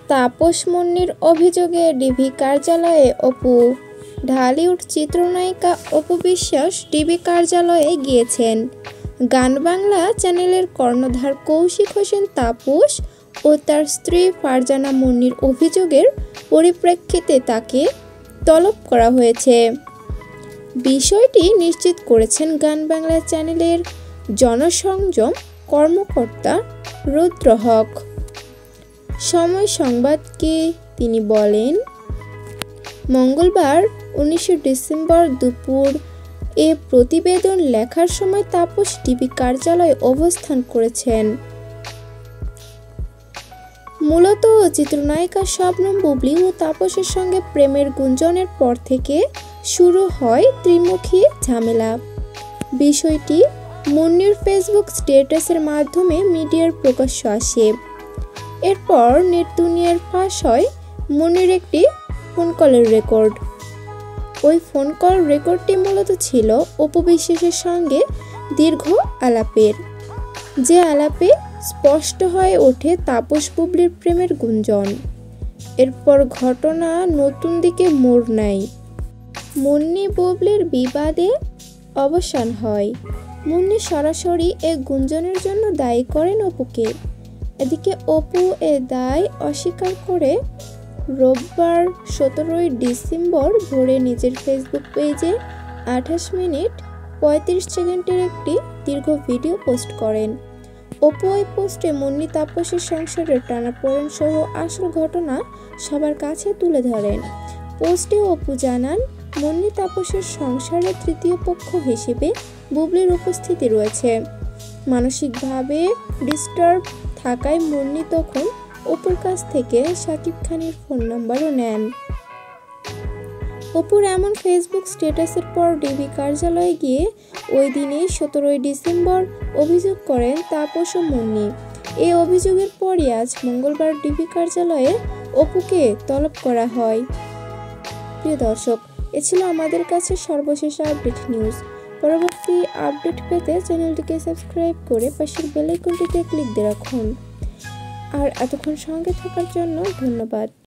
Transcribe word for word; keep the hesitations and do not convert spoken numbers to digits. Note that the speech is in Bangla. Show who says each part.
Speaker 1: তাপস মুন্নির অভিযোগে ডিবি কার্যালয়ে অপু। ঢালিউড চিত্রনায়িকা অপু বিশ্বাস ডিবি কার্যালয়ে গিয়েছেন। গান বাংলা চ্যানেলের কর্ণধার কৌশিক হোসেন তাপস ও তার স্ত্রী ফারজানা মুন্নির অভিযোগের পরিপ্রেক্ষিতে তাকে তলব করা হয়েছে। বিষয়টি নিশ্চিত করেছেন গান বাংলা চ্যানেলের জনসংযোগ কর্মকর্তা রুদ্র হক। সময় সংবাদকে তিনি বলেন, মঙ্গলবার উনিশে ডিসেম্বর দুপুর এ প্রতিবেদন লেখার সময় তাপস ডিবি কার্যালয়ে অবস্থান করেছেন। মূলত চিত্রনায়িকা শবনম বুবলী ও তাপসের সঙ্গে প্রেমের গুঞ্জনের পর থেকে শুরু হয় ত্রিমুখী ঝামেলা। বিষয়টি মুন্নির ফেসবুক স্ট্যাটাসের মাধ্যমে মিডিয়ার প্রকাশ্য আসে। এরপর নেট দুনিয়ার ফাঁস হয় মুন্নির একটি ফোন কলের রেকর্ড। ওই ফোন কল রেকর্ডটি মূলত ছিল অপু বিশ্বাসের সঙ্গে দীর্ঘ আলাপের, যে আলাপে স্পষ্ট হয়ে ওঠে তাপস বুবলীর প্রেমের গুঞ্জন। এরপর ঘটনা নতুন দিকে মোড় নেয়। মুন্নি বুবলীর বিবাদে অবসান হয়। মুন্নি সরাসরি এ গুঞ্জনের জন্য দায়ী করেন অপুকে। এদিকে অপু এ দায় অস্বীকার করে রোববার সতেরোই ডিসেম্বর ভোরে নিজের ফেসবুক পেজে আঠাশ মিনিট পঁয়ত্রিশ সেকেন্ডের একটি দীর্ঘ ভিডিও পোস্ট করেন। অপু ওই পোস্টে মুন্নি তাপসের সংসারের টানাপোড়েন সহ আসল ঘটনা সবার কাছে তুলে ধরেন। পোস্টে অপু জানান, মুন্নি তাপসের সংসারে তৃতীয় পক্ষ হিসেবে বুবলীর উপস্থিতি রয়েছে। মানসিকভাবে ডিস্টার্ব থাকায় মুন্নি তখন অপুর কাছ থেকে শাকিব খানের ফোন নাম্বারও নেন। অপুর এমন ফেসবুক স্ট্যাটাসের পর ডিবি কার্যালয়ে গিয়ে ওই দিনই সতেরোই ডিসেম্বর অভিযোগ করেন তাপস ও মুন্নি। এই অভিযোগের পরই আজ মঙ্গলবার ডিবি কার্যালয়ে অপুকে তলব করা হয়। প্রিয় দর্শক, এ ছিল আমাদের কাছে সর্বশেষ আপডেট নিউজ। পরবর্তী আপডেট পেতে চ্যানেলটিকে সাবস্ক্রাইব করে পাশের বেল আইকনটিতে ক্লিক দিয়ে রাখুন। আর এতক্ষণ সঙ্গে থাকার জন্য ধন্যবাদ।